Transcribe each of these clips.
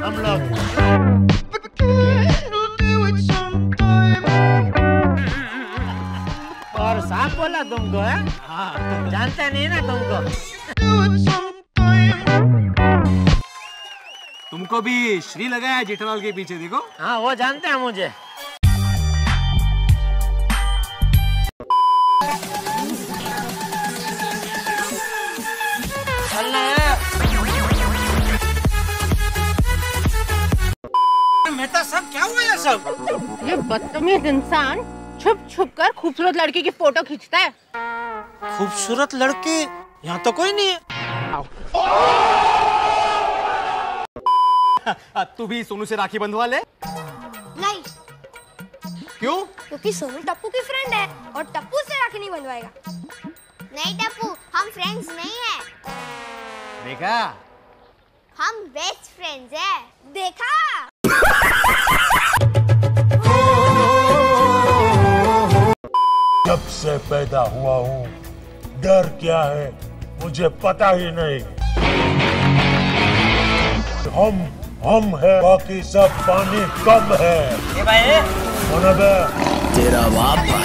हम लोग। और साफ बोला तुमको है? हाँ, जानते नहीं ना तुमको। तुमको भी श्री लगा है जेठालाल के पीछे, देखो। हाँ, वो जानते हैं मुझे। मेहता साहब, क्या हुआ ये सब? ये बदतमीज इंसान छुप छुप कर खूबसूरत लड़की की फोटो खींचता है। खूबसूरत लड़की यहाँ तो कोई नहीं है। तू भी सोनू से राखी बंधवा ले। नहीं। क्यों? क्योंकि सोनू टप्पू की फ्रेंड है और टप्पू से राखी नहीं बंधवाएगा। नहीं टप्पू, हम फ्रेंड्स नहीं हैं। देखा? हम बेस्ट फ्रेंड्स हैं। देखा? जब से पैदा हुआ हूँ डर क्या है मुझे पता ही नहीं। हम है, बाकी सब पानी कम है। ये भाई तेरा बाप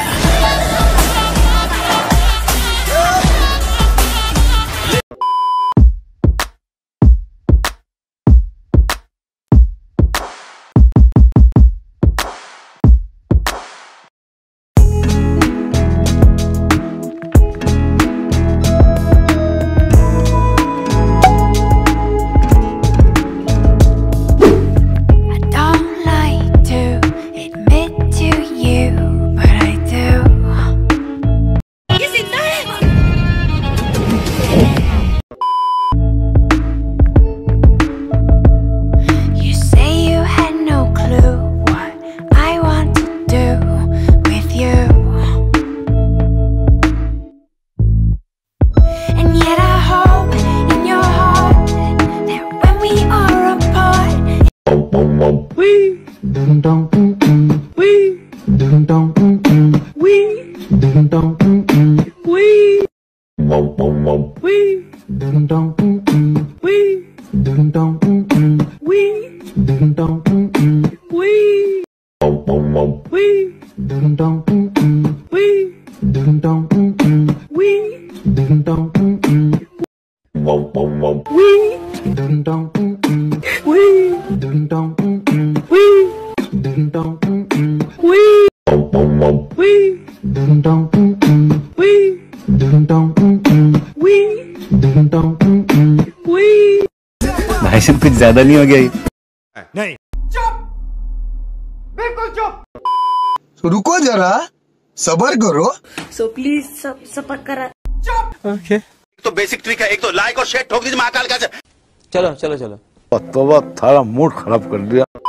भाई साहब कुछ ज्यादा नहीं हो गया ये? नहीं। चुप, बिल्कुल चुप। रुको जरा, सब्र करो। सो प्लीज सब करा। चुप। ओके। तो बेसिक ट्रिक है, एक तो लाइक और शेयर ठोक दीजिए महाकाल का। चलो चलो चलो। तो थारा मूड खराब कर दिया।